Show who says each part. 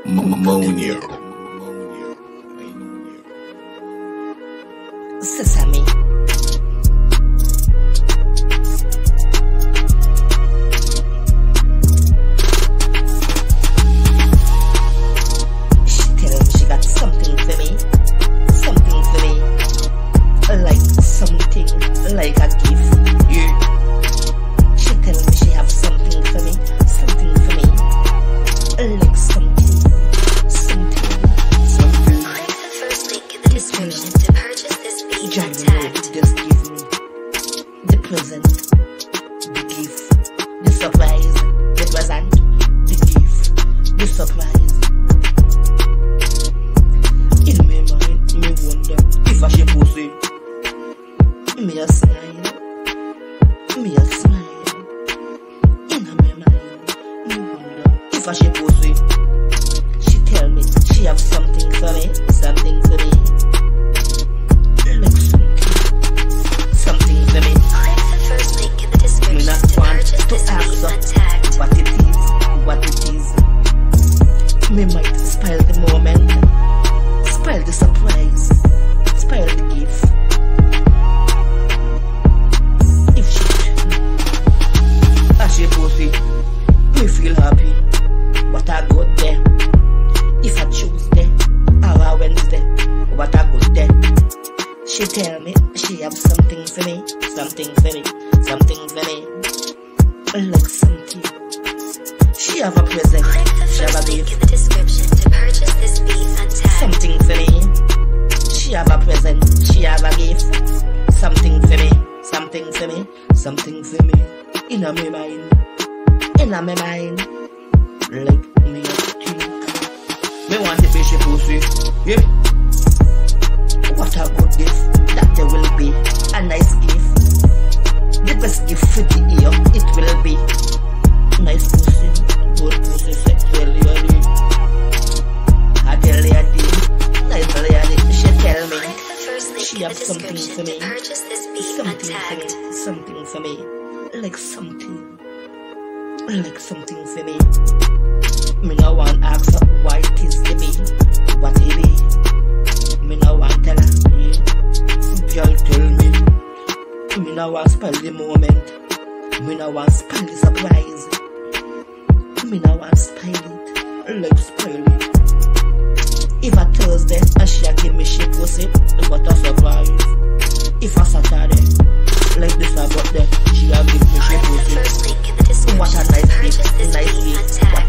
Speaker 1: Ammonia.
Speaker 2: Sesame. She tell me she got something for me. Something for me. Like something, like a gift. Yeah. She tell me she have something for me. Something for me. Like something.
Speaker 3: Click the first link in the description to purchase this beat untagged.
Speaker 2: Just give me the present, the gift, the surprise, the present, the gift, the surprise. In my mind, me wonder if I should pussy. Me a smile, me a smile. In my mind, me wonder if I should pussy. She tell me she have something for me, something for me. Like something for me.
Speaker 3: Click the first link in the description
Speaker 2: Me not
Speaker 3: to
Speaker 2: want
Speaker 3: purchase
Speaker 2: to
Speaker 3: this
Speaker 2: ask
Speaker 3: beat
Speaker 2: her
Speaker 3: untagged.
Speaker 2: what it is. Me might spoil the moment, spoil the surprise, spoil the gift. If she pussy, me feel happy. What I got there. If I Tuesday or a Wednesday, what I got there. She tell me she have something for me, something for me, something for me. Like something. She have a present,
Speaker 3: Click the
Speaker 2: she have a
Speaker 3: first link
Speaker 2: gift.
Speaker 3: in the description to purchase this beat untagged.
Speaker 2: Something for me. She have a present, she have a gift. Something for me, something for me, something for me. In my mind, in my mind. Like me a think. Me want the fishy pussy, yeah. What a good gift, that there will be a nice gift. The best gift for the year, it will be nice pussy, good pussy, sexually. A lady, nice lady. She tell me
Speaker 3: Click the first link
Speaker 2: she
Speaker 3: in the
Speaker 2: have something
Speaker 3: description
Speaker 2: for
Speaker 3: to
Speaker 2: me,
Speaker 3: purchase this beat
Speaker 2: something for
Speaker 3: untagged.
Speaker 2: me, something for me, like something for me. Me no want ask her why it is to be, what it be. Me no want tell her, yeah. Girl tell me. Me no want spoil the moment. Me no want spoil the surprise. Me no want spoil it, like spoil it. If a Thursday and she a give me she pussy, what a surprise. If a Saturday, like this I got there, she a give me she
Speaker 3: Click the
Speaker 2: pussy.
Speaker 3: first link in the description
Speaker 2: What a
Speaker 3: to
Speaker 2: nice
Speaker 3: purchase
Speaker 2: gift,
Speaker 3: this
Speaker 2: nice
Speaker 3: beat
Speaker 2: gift.
Speaker 3: untagged.